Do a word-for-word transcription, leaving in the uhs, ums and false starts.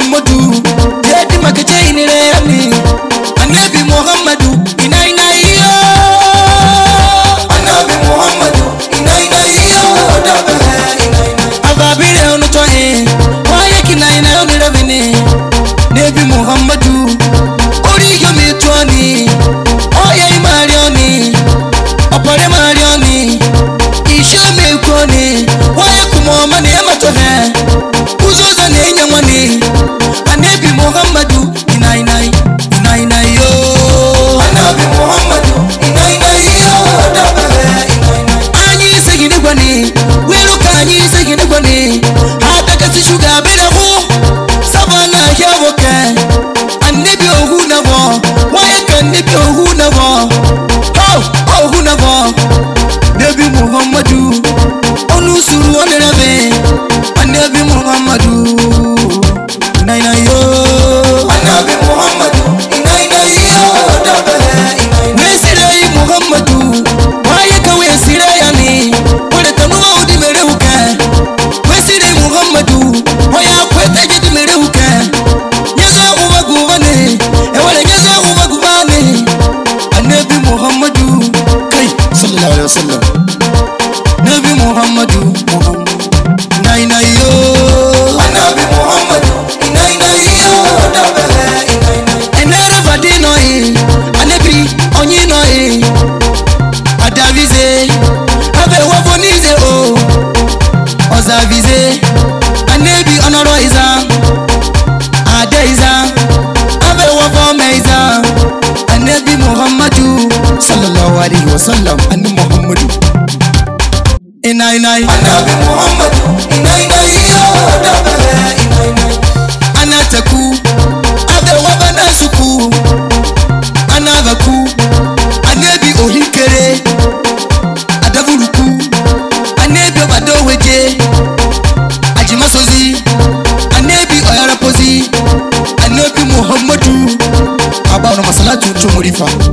Muhammadu yadi makaje ni reyani Anabi Muhammadu ina ina iyo Anabi Muhammadu ina ina iyo dabe ina ina ababire ono to e waye kina ina ono rabene Nabi Muhammadu ori yo mi tuani oya imarioni opare marioni ishe me koni waye kumo mane amato he uzoza ne nyamani Anabi Muhammadu ina ina ina ina yo Anabi Muhammadu ina ina yo dabe ina ina anyi segine gwani welu kanyi segine gwani hata kasi shuga bena ho sabana yawoke Anabi ohu na bo waye kan Nabi ohu na bo ho ohu na bo Nabi Muhammadu onu suru onerabe Anabi Muhammadu ina ina yo Anabi Muhammadu ina ina yo dabe ina ina wesire Muhammadu waye ka wesire yani wale tanuwa udi mereuke wesire Muhammadu waya kwete jadi mereuke nyaza ubagubane e wale nyaza ubagubane Anabi Muhammadu kai sallallahu alaihi wasallam Nabi Muhammadu Muhammad ina ina yo Anabi Muhammadu ina ina yo dabe ina ina enere vadino e Anabi onyi no e adavize abe wafonize o ozavize Anabi onoro iza adeiza abe wafomeiza Anabi Muhammadu sallallahu alaihi wasallam Anabi Muhammadu ina ina Anabi Muhammadu ina ina yo dabe ina ina anataku abe wabana suku anabaku Anabi ohikere adavuruku Anabi obadoweje ajimasozi Anabi oyarapozi Anabi Muhammadu aba ona masalatu tumurifa